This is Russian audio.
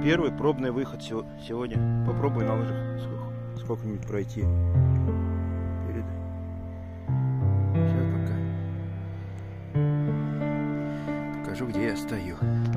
Первый пробный выход сегодня. Попробую на лыжах сколько-нибудь пройти. Сейчас пока покажу, где я стою.